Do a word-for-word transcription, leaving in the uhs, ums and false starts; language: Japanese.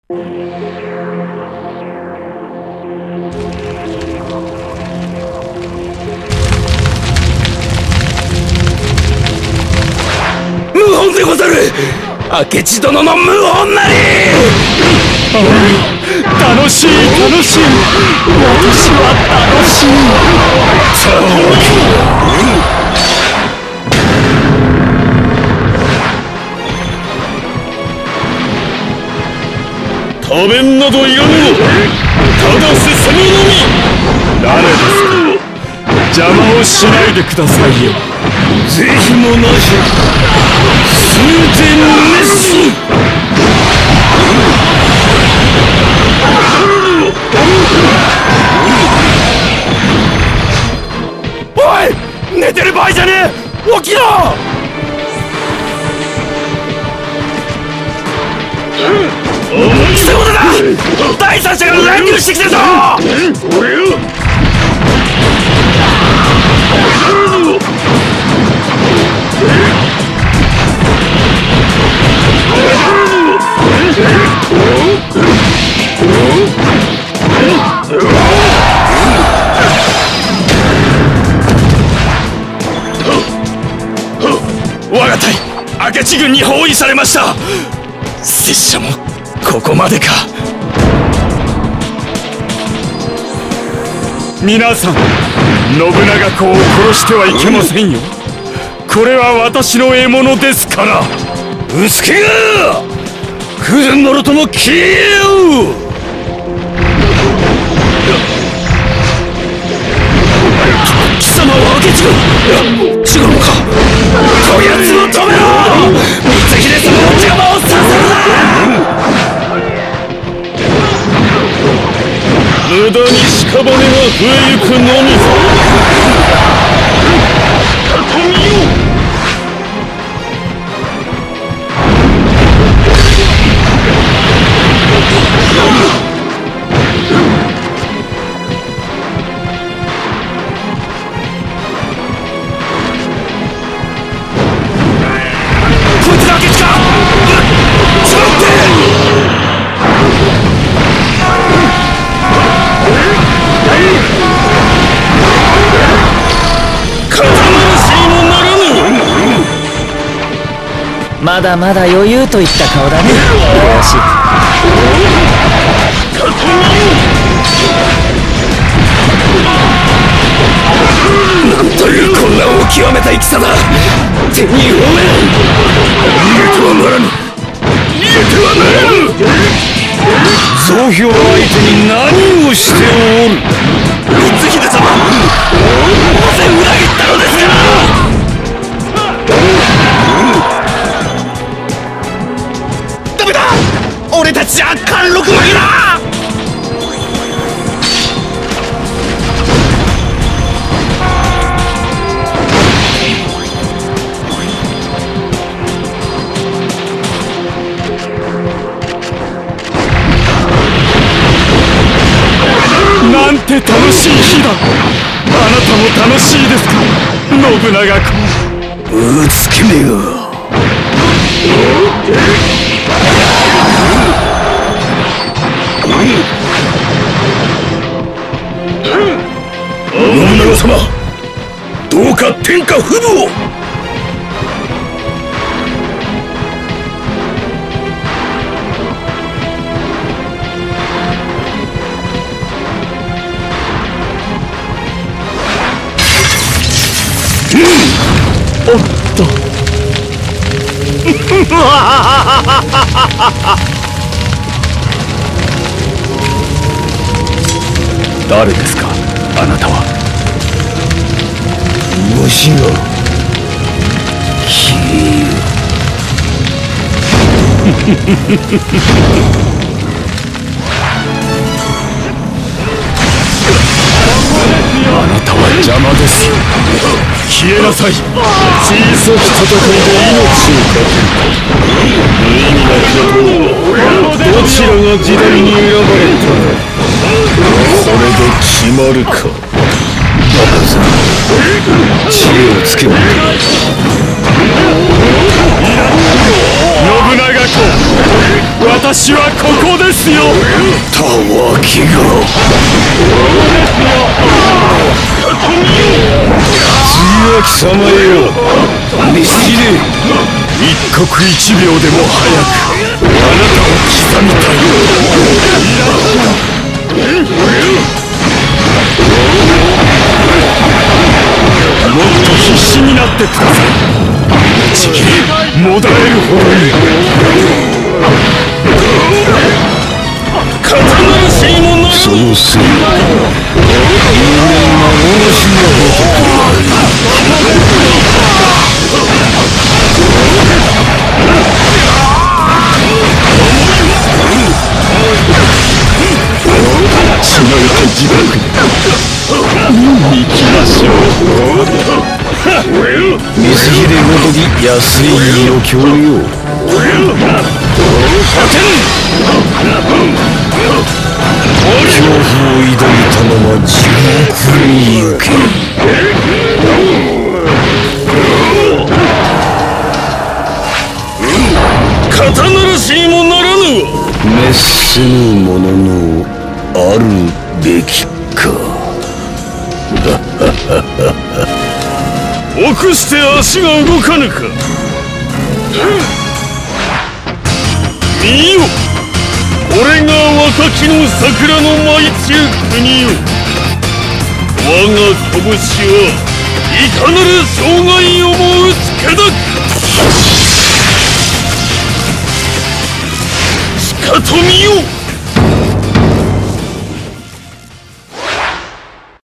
謀反でござる。明智殿の謀反なり。 楽しい楽しい、私は楽しい。 さあ食べんなどいらぬの。ただ進むのみ。 誰ですか。邪魔をしないでくださいよ。 是非もなし。数千熱心。おい、寝てる場合じゃねえ。起きろ。そうだな。第三者が乱入してきてるぞ。俺よ。我が隊明智軍に包囲されました。拙者もここまでか。 皆さん、信長公を殺してはいけませんよ。これは私の獲物ですから。 うつけが空前もろとも消えよう。貴様は明智軍。違うのか。こやつを止めろ。光秀様の邪魔をさせるな。無駄に屍が増えゆくのみぞ。囲みよ。こいつが明智か。ちょっと待って。 まだまだ余裕といった顔だね。よし。 なんという混乱を極めた戦だ。手に負え。逃げてはならぬ。逃げてはならぬ。増票相手に何をしておる。光秀様、なぜ裏切ったのですか。ダメだ。俺たちじゃ貫禄負けだ。 なんて楽しい日だ。あなたも楽しいですか、信長公。 うつけめが。信長様、どうか天下不武を。 おっと誰ですか、あなたは。 わしが消えよ。 あなたは邪魔です。消えなさい。小さき戦いで命をかける。無意味なことをどちらが時代に選ばれたの。それで決まるか。バカさん、知恵をつけろ。信長子、私はここですよ。 たわきが次は貴様よ。見過ぎで一刻一秒でも早くあなたを刻みたい。もっと必死になってください。ちぎりもだえるほどに。刀のしいものそのせい人間が幻のごとくある。血のいた地獄に行きましょう。水秀ごとき安い余興よ。恐怖を抱いたまま地獄に行け。 刀らしいもならぬわ。 滅せぬもののあるべきか。 臆して足が動かぬか。見よ、これが若きの桜の舞い散る国よ。我が拳はいかなる